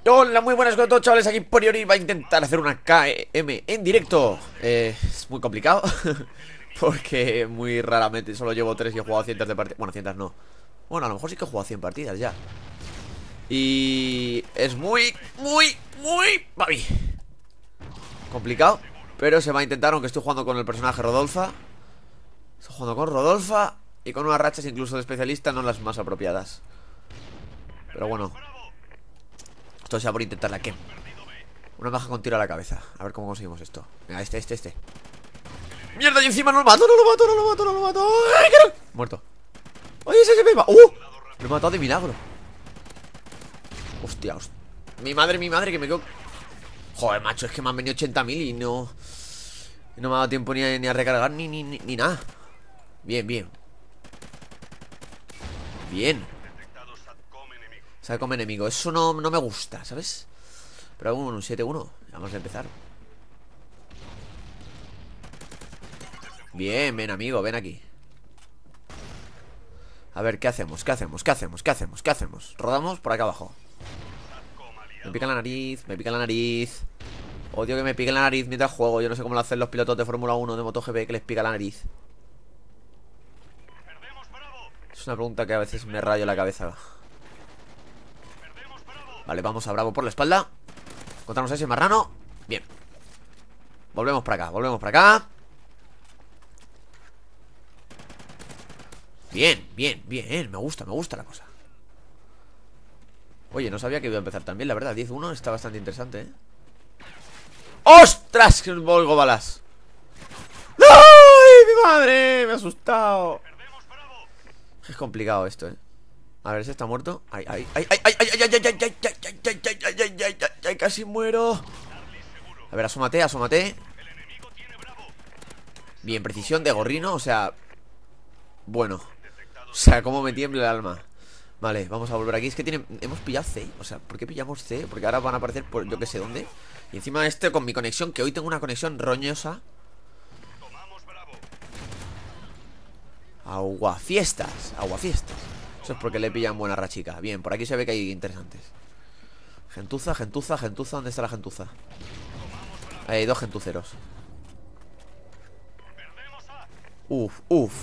Hola, muy buenas con todos, chavales. Aquí Poriori va a intentar hacer una KM en directo. Es muy complicado porque muy raramente solo llevo 3 y he jugado cientos de partidas. Bueno, cientos no. Bueno, a lo mejor sí que he jugado 100 partidas ya. Y es muy Babi, complicado. Pero se va a intentar, aunque estoy jugando con el personaje Rodolfa. Estoy jugando con Rodolfa y con unas rachas incluso de especialista, no las más apropiadas. Pero bueno, esto sea por intentar la KM. Una baja con tiro a la cabeza. A ver cómo conseguimos esto. Venga, este. ¡Mierda! Y encima no lo mato, no lo mato. ¡Ay, que no! Muerto. ¡Oye, ese se me va! Lo he matado de milagro. Hostia, Mi madre, que me quedo... Joder, macho, es que me han venido 80.000 y no... No me ha dado tiempo ni a recargar ni nada. Bien. Satcom enemigo. Eso no me gusta, ¿sabes? Pero bueno, un 7-1. Vamos a empezar. Bien, ven amigo, ven aquí. A ver, ¿qué hacemos? Rodamos por acá abajo. Me pica la nariz. Odio que me pique la nariz mientras juego. Yo no sé cómo lo hacen los pilotos de Fórmula 1, de MotoGP, que les pica la nariz. Es una pregunta que a veces me rayo la cabeza. Vale, vamos a Bravo por la espalda. Encontramos a ese marrano. Bien. Volvemos para acá. Bien. Me gusta la cosa. Oye, no sabía que iba a empezar tan bien, la verdad. 10-1 está bastante interesante, ¿eh? ¡Ostras! Que oigo balas. ¡Ay, mi madre! Me ha asustado. Es complicado esto, ¿eh? A ver, ese está muerto. Ay, casi muero. A ver, asómate. Bien, precisión de gorrino, o sea... Bueno. O sea, cómo me tiembla el alma. Vale, vamos a volver aquí. Es que hemos pillado C. O sea, ¿por qué pillamos C? Porque ahora van a aparecer por yo que sé dónde. Y encima con mi conexión, que hoy tengo una conexión roñosa. Aguafiestas. Eso es porque le pillan buena rachica. Bien, por aquí se ve que hay interesantes. Gentuza. ¿Dónde está la gentuza? Hay 2 gentuceros. Uf.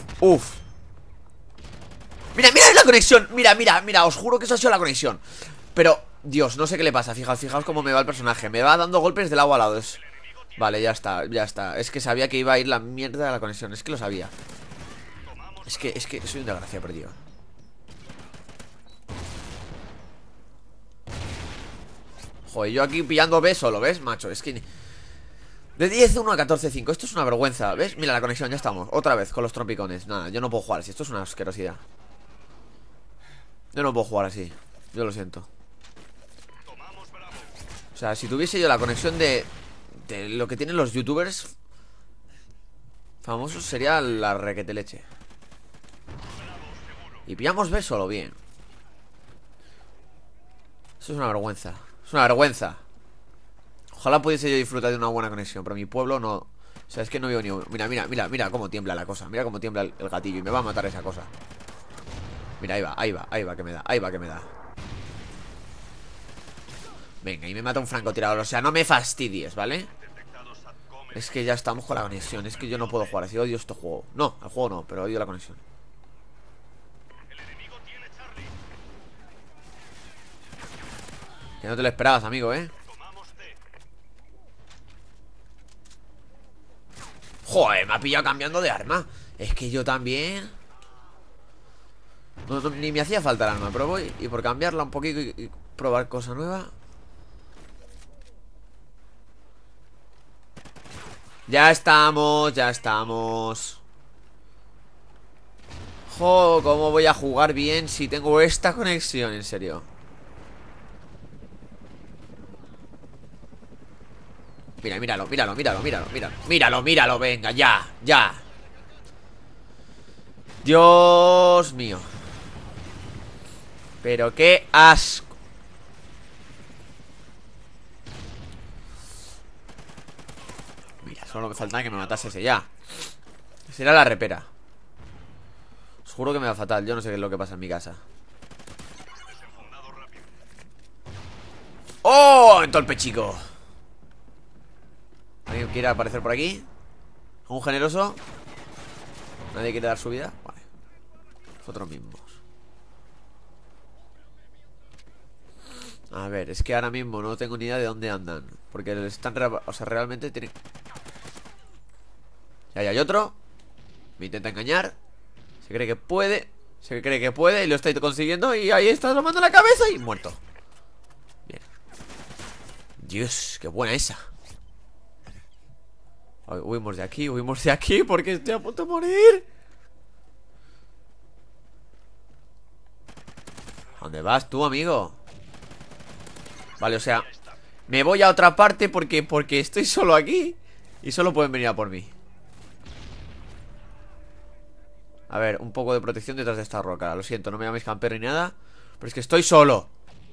Mira la conexión. Mira, os juro que eso ha sido la conexión. Pero, Dios, no sé qué le pasa. Fijaos cómo me va el personaje. Me va dando golpes de lado a lado. Vale, ya está. Es que sabía que iba a ir la mierda de la conexión. Es que lo sabía. Es que soy un desgracia perdido. Joder, yo aquí pillando B solo, ¿ves, macho? Es que... De 10-1 a 14-5, esto es una vergüenza, ¿ves? Mira la conexión, ya estamos, otra vez con los trompicones. Nada, yo no puedo jugar así, esto es una asquerosidad. Yo no puedo jugar así, yo lo siento. O sea, si tuviese yo la conexión de lo que tienen los youtubers famosos, sería la requete leche. Y pillamos B solo, bien. Eso es una vergüenza. Ojalá pudiese yo disfrutar de una buena conexión, pero mi pueblo no. O sea, es que no veo ni uno. Mira cómo tiembla la cosa. Mira cómo tiembla el gatillo y me va a matar esa cosa. Mira, ahí va que me da. Venga, y me mata un francotirador. O sea, no me fastidies, ¿vale? Es que ya estamos con la conexión. Es que yo no puedo jugar así, odio este juego. No, el juego no, pero odio la conexión. Que no te lo esperabas, amigo, ¿eh? Joder, me ha pillado cambiando de arma. Es que yo también ni me hacía falta el arma, pero voy y por cambiarla un poquito y probar cosa nueva. Ya estamos. Jo, ¿cómo voy a jugar bien si tengo esta conexión? En serio. Míralo, venga, ya. Dios mío. Pero qué asco. Mira, solo me faltaba que me matase ese ya. Será la repera. Os juro que me va fatal, yo no sé qué es lo que pasa en mi casa. ¡Oh! ¡Oh! En todo el pechico. ¿Alguien quiere aparecer por aquí? ¿Un generoso? ¿Nadie quiere dar su vida? Vale. Nosotros mismos. A ver, es que ahora mismo no tengo ni idea de dónde andan. Porque están... O sea, realmente tienen... Y ahí hay otro. Me intenta engañar. Se cree que puede. Se cree que puede y lo está consiguiendo. Y ahí está tomando la cabeza y muerto. Bien. Dios, qué buena esa. Huimos de aquí porque estoy a punto de morir. ¿A dónde vas tú, amigo? Vale, o sea, me voy a otra parte porque estoy solo aquí y solo pueden venir a por mí. A ver, un poco de protección detrás de esta roca. Lo siento, no me llaméis campero ni nada, pero es que estoy solo.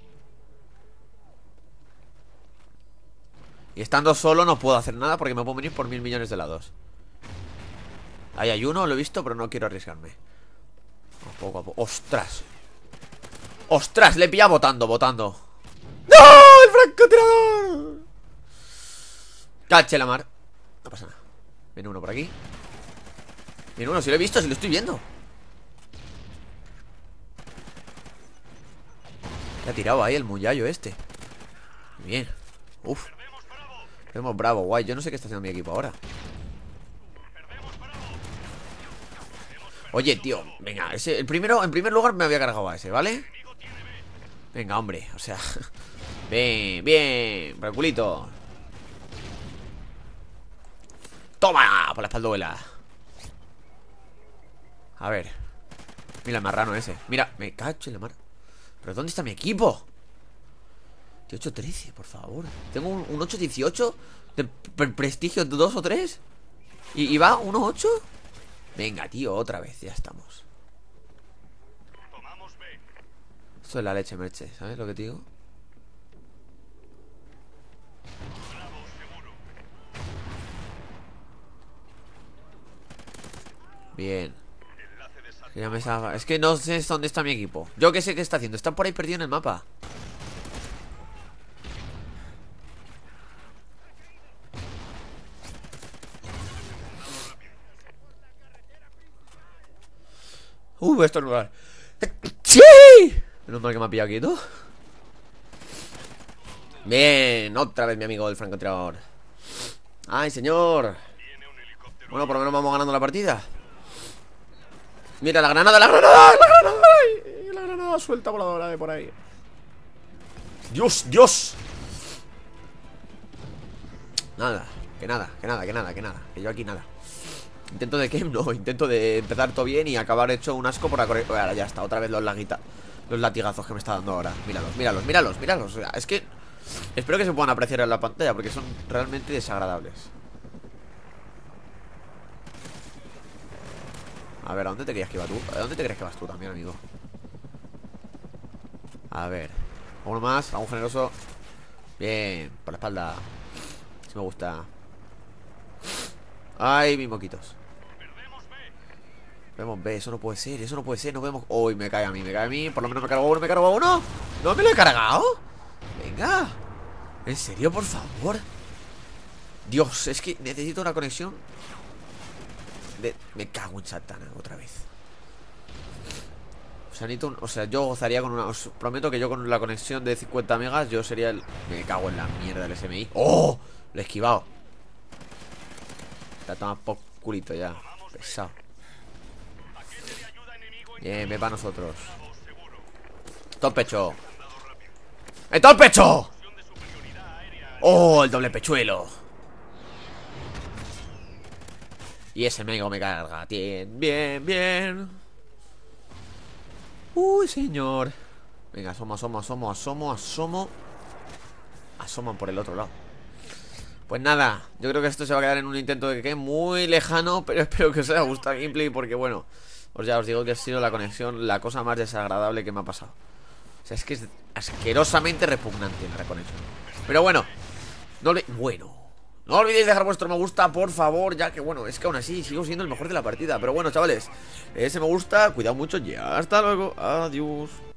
Y estando solo no puedo hacer nada porque me puedo venir por 1000 millones de lados. Ahí hay uno, lo he visto, pero no quiero arriesgarme. Poco a poco. ¡Ostras! ¡Ostras! Le he pillado votando. ¡No! ¡El francotirador! Cache la mar. No pasa nada. Viene uno por aquí. Viene uno, si lo he visto, si lo estoy viendo. Le ha tirado ahí el muyayo este. Bien. Uf. Vemos bravo, guay. Yo no sé qué está haciendo mi equipo ahora. Oye, tío, venga, ese, en primer lugar me había cargado a ese, ¿vale? Venga, hombre, o sea. Bien, por el culito. Toma, por la espalduela. A ver. Mira el marrano ese. Mira, me cacho en la mar. ¿Pero dónde está mi equipo? 8-13, por favor. Tengo un 8-18 de prestigio 2 o 3. ¿Y va 1-8? Venga, tío, otra vez, ya estamos. Esto es la leche, merche, ¿sabes lo que te digo? Bien. Es que no sé dónde está mi equipo. Yo qué sé qué está haciendo, está por ahí perdido en el mapa. Esto es lugar. ¡Sí! Menos mal que me ha pillado quieto. Bien, otra vez mi amigo el francotirador. ¡Ay, señor! Bueno, por lo menos vamos ganando la partida. Mira, la granada, la granada, la granada. La granada suelta voladora de por ahí. Dios, Dios. Nada, que nada. Que yo aquí nada. Intento de que no, intento de empezar todo bien y acabar hecho un asco por la correcta. Ahora ya está, otra vez los latigazos que me está dando ahora. Míralos. O sea, es que espero que se puedan apreciar en la pantalla porque son realmente desagradables. A ver, ¿a dónde te creías que iba tú? ¿A dónde te crees que vas tú también, amigo? A ver, uno más, vamos generoso. Bien, por la espalda. Si me gusta. Ay, mis moquitos. Vemos B, eso no puede ser, nos vemos. Uy, me cae a mí, por lo menos me cargo uno. ¿No me lo he cargado? Venga. ¿En serio, por favor? Dios, es que necesito una conexión me cago en Satana otra vez. O sea, yo gozaría con una... Os prometo que yo con la conexión de 50 megas yo sería el... Me cago en la mierda del SMI. ¡Oh! Lo he esquivado. La toma por culito ya. Pesado. Bien, ve para nosotros. Todo el pecho. ¡Todo el pecho! ¡Oh, el doble pechuelo! Y ese amigo me carga. Bien. Uy, señor. Venga, asomo. Asoman por el otro lado. Pues nada, yo creo que esto se va a quedar en un intento de que quede muy lejano, pero espero que os haya gustado el gameplay porque bueno, ya os digo que ha sido la conexión la cosa más desagradable que me ha pasado. O sea, es que es asquerosamente repugnante la conexión. Pero bueno, no olvidéis dejar vuestro me gusta, por favor, ya que bueno, es que aún así sigo siendo el mejor de la partida. Pero bueno, chavales, ese me gusta, cuidado mucho y hasta luego, adiós.